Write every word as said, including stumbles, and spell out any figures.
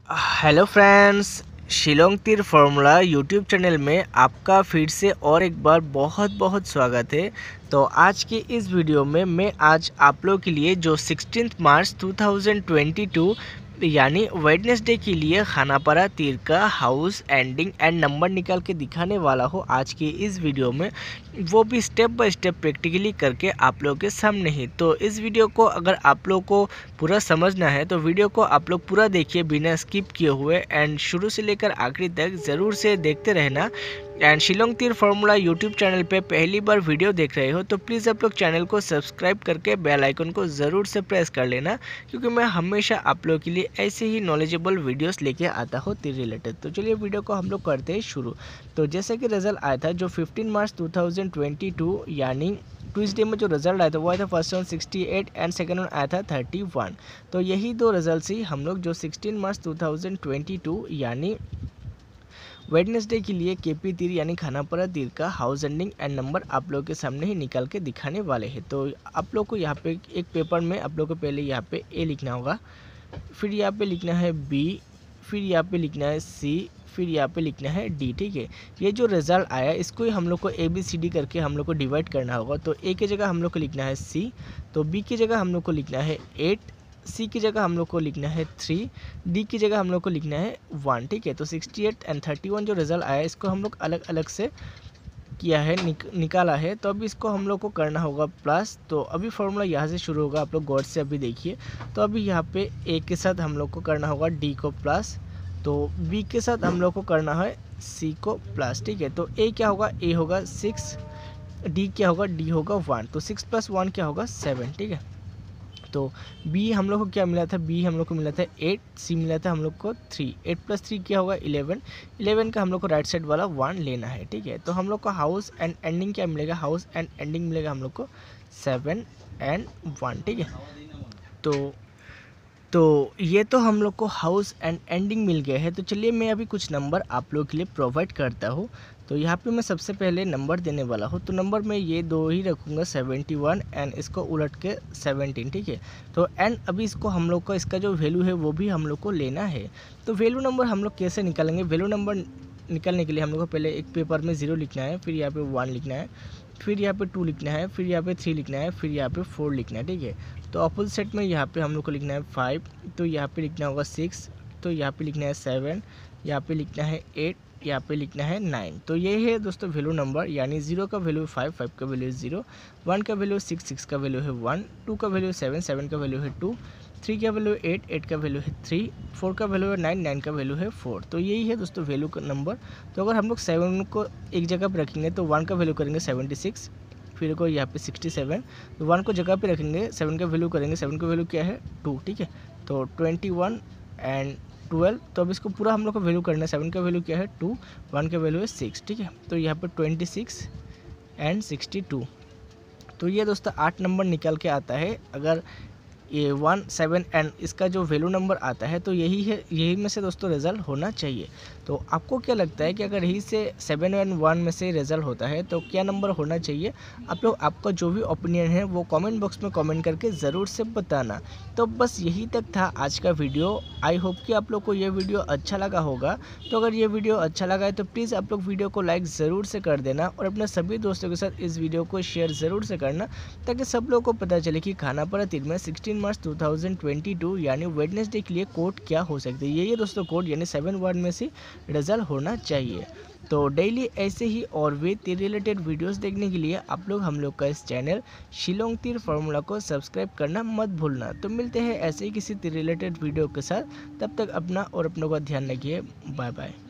Hello friends, Shillong तीर formula YouTube channel में आपका फिर से और एक बार बहुत बहुत स्वागत है। तो आज की इस वीडियो में मैं आज आप लोगों के लिए जो sixteenth March two thousand twenty two यानी वेडनेसडे के लिए खानापारा तीर का हाउस एंडिंग एंड नंबर निकाल के दिखाने वाला हूँ आज की इस वीडियो में, वो भी स्टेप बाय स्टेप प्रैक्टिकली करके आप लोगों के सामने ही। तो इस वीडियो को अगर आप लोग को पूरा समझना है तो वीडियो को आप लोग पूरा देखिए बिना स्किप किए हुए, एंड शुरू से लेकर आखिरी तक ज़रूर से देखते रहना। एंड शिलोंग तीर फार्मूला यूट्यूब चैनल पे पहली बार वीडियो देख रहे हो तो प्लीज़ आप लोग चैनल को सब्सक्राइब करके बेल आइकन को ज़रूर से प्रेस कर लेना, क्योंकि मैं हमेशा आप लोगों के लिए ऐसे ही नॉलेजेबल वीडियोस लेके आता हूँ तीर रिलेटेड। तो चलिए वीडियो को हम लोग करते हैं शुरू। तो जैसे कि रिजल्ट आया था जो fifteen March two thousand twenty two यानी ट्यूसडे में जो रिजल्ट आया था वो आया था first round sixty eight and second round आया था थर्टी वन। तो यही दो रिजल्ट ही हम लोग जो sixteen March two thousand twenty two यानी वेडनेसडे के लिए केपी तीर यानी खानापारा तीर का हाउस एंडिंग एंड नंबर आप लोगों के सामने ही निकाल के दिखाने वाले हैं। तो आप लोग को यहाँ पे एक पेपर में आप लोग को पहले यहाँ पे ए लिखना होगा, फिर यहाँ पे लिखना है बी, फिर यहाँ पे लिखना है सी, फिर यहाँ पे लिखना है डी। ठीक है, ये जो रिजल्ट आया इसको ही हम लोग को ए बी सी डी करके हम लोग को डिवाइड करना होगा। तो ए की जगह हम लोग को लिखना है सी, तो बी की जगह हम लोग को लिखना है एट, सी की जगह हम लोग को लिखना है थ्री, डी की जगह हम लोग को लिखना है वन। ठीक है, तो sixty eight and thirty one जो रिजल्ट आया इसको हम लोग अलग अलग से किया है, निक, निकाला है। तो अभी इसको हम लोग को करना होगा प्लस। तो अभी फॉर्मूला यहाँ से शुरू होगा, आप लोग गौर से अभी देखिए। तो अभी यहाँ पे ए के साथ हम लोग को करना होगा डी को प्लस, तो बी के साथ हम लोग को करना है सी को प्लस। ठीक है, तो ए क्या होगा, ए होगा सिक्स, डी क्या होगा, डी होगा वन, तो सिक्स प्लस वन क्या होगा सेवन। ठीक है, तो बी हम लोग को क्या मिला था, बी हम लोग को मिला था एट, सी मिला था हम लोग को थ्री, एट प्लस थ्री क्या होगा इलेवन, इलेवन का हम लोग को राइट साइड वाला वन लेना है। ठीक है, तो हम लोग को हाउस एंड एंडिंग क्या मिलेगा, हाउस एंड एंडिंग मिलेगा हम लोग को सेवन एंड वन। ठीक है, तो तो ये तो हम लोग को हाउस एंड एंडिंग मिल गया है। तो चलिए मैं अभी कुछ नंबर आप लोगों के लिए प्रोवाइड करता हूँ। तो यहाँ पे मैं सबसे पहले नंबर देने वाला हूँ, तो नंबर मैं ये दो ही रखूँगा सेवेंटी वन एंड इसको उलट के सेवनटीन। ठीक है, तो एंड अभी इसको हम लोग का इसका जो वैल्यू है वो भी हम लोग को लेना है। तो वैल्यू नंबर हम लोग कैसे निकालेंगे, वैल्यू नंबर निकालने के लिए हम लोग को पहले एक पेपर में ज़ीरो लिखना है, फिर यहाँ पे वन लिखना है, फिर यहाँ पे टू लिखना है, फिर यहाँ पे थ्री लिखना है, फिर यहाँ पे फोर लिखना है। ठीक है, तो अपोजिट में यहाँ पे हम लोग को लिखना है फाइव, तो यहाँ पे लिखना होगा सिक्स, तो यहाँ पे लिखना है सेवन, यहाँ पे लिखना है एट, यहाँ पे लिखना है नाइन। तो ये है दोस्तों वैल्यू नंबर, यानी जीरो का वैल्यू फाइव, फाइव का वैल्यू जीरो, वन का वैल्यू सिक्स, सिक्स का वैल्यू है वन, टू का वैल्यू सेवन, सेवन का वैल्यू है टू, थ्री का वैल्यू एट, एट का वैल्यू है थ्री, फोर का वैल्यू है नाइन, नाइन का वैल्यू है फोर। तो यही है दोस्तों वैल्यू का नंबर। तो अगर हम लोग सेवन को एक जगह पर रखेंगे तो वन का वैल्यू करेंगे सेवेंटी सिक्स, फिर को यहाँ पे सिक्सटी सेवन, तो वन को जगह पे रखेंगे, सेवन का वैल्यू करेंगे, सेवन का वैल्यू क्या है टू। ठीक है, तो ट्वेंटी वन एंड ट्वेल्व, तो अब इसको पूरा हम लोग को वैल्यू करना है, सेवन का वैल्यू क्या है टू, वन का वैल्यू है सिक्स। ठीक है, तो यहाँ पे twenty six and sixty two. तो ये दोस्तों आठ नंबर निकल के आता है। अगर ये वन सेवन एंड इसका जो वैल्यू नंबर आता है तो यही है, यही में से दोस्तों रिजल्ट होना चाहिए। तो आपको क्या लगता है कि अगर यही से सेवन एंड वन में से रिजल्ट होता है तो क्या नंबर होना चाहिए? आप लोग आपका जो भी ओपिनियन है वो कमेंट बॉक्स में कमेंट करके ज़रूर से बताना। तो बस यही तक था आज का वीडियो। आई होप कि आप लोग को ये वीडियो अच्छा लगा होगा। तो अगर ये वीडियो अच्छा लगा है तो प्लीज़ आप लोग वीडियो को लाइक ज़रूर से कर देना और अपने सभी दोस्तों के साथ इस वीडियो को शेयर ज़रूर से करना, ताकि सब लोगों को पता चले कि खानापारा तीर में sixteen March two thousand twenty two यानी वेडनेसडे के लिए कोड क्या हो सकती है। यही दोस्तों कोड यानी सेवन वर्ड में से रिजल्ट होना चाहिए। तो डेली ऐसे ही और वे तीर रिलेटेड वीडियोस देखने के लिए आप लोग हम लोग का इस चैनल शिलोंग तीर फार्मूला को सब्सक्राइब करना मत भूलना। तो मिलते हैं ऐसे ही किसी तीर रिलेटेड वीडियो के साथ, तब तक अपना और अपनों का ध्यान रखिए। Bye bye.